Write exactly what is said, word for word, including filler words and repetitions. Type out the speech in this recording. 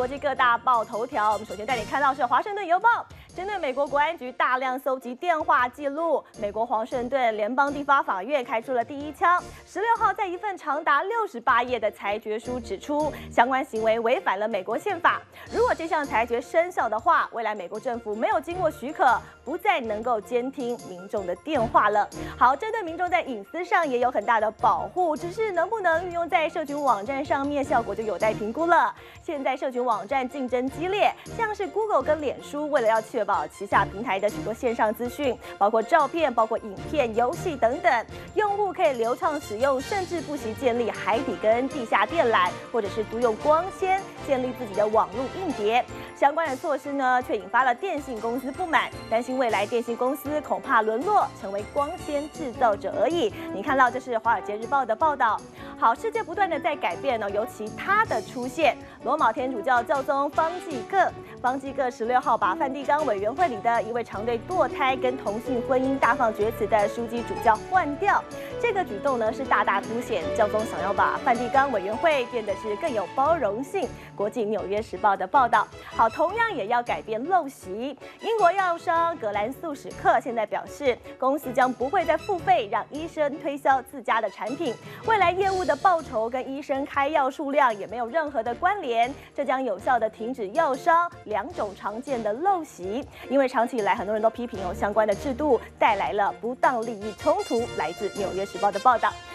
国际各大报头条。我们首先带你看到是《华盛顿邮报》针对美国国安局大量搜集电话记录，美国华盛顿联邦地方法院开出了第一枪。十六号，在一份长达六十八页的裁决书指出，相关行为违反了美国宪法。如果这项裁决生效的话，未来美国政府没有经过许可，不再能够监听民众的电话了。好，针对民众在隐私上也有很大的保护，只是能不能运用在社群网站上面，效果就有待评估了。现在社群网站竞争激烈，像是 Google 跟脸书，为了要确保旗下平台的许多线上资讯，包括照片、包括影片、游戏等等，用户可以流畅使用，甚至不惜建立海底跟地下电缆，或者是租用光纤建立自己的网络硬碟。相关的措施呢，却引发了电信公司不满，担心未来电信公司恐怕沦落成为光纤制造者而已。你看到这是《华尔街日报》的报道。好，世界不断的在改变呢，尤其他的出现，罗马天主教教宗方济各，方济各十六号把梵蒂冈委员会里的一位常对堕胎跟同性婚姻大放厥词的枢机主教换掉。这个举动呢，是大大凸显教宗想要把梵蒂冈委员会变得是更有包容性。国际纽约时报的报道。好，同样也要改变陋习。英国药商格兰素史克现在表示，公司将不会再付费让医生推销自家的产品，未来业务的报酬跟医生开药数量也没有任何的关联，这将有效的停止药商两种常见的陋习。因为长期以来，很多人都批评有相关的制度带来了不当利益冲突。来自纽约时报的报道。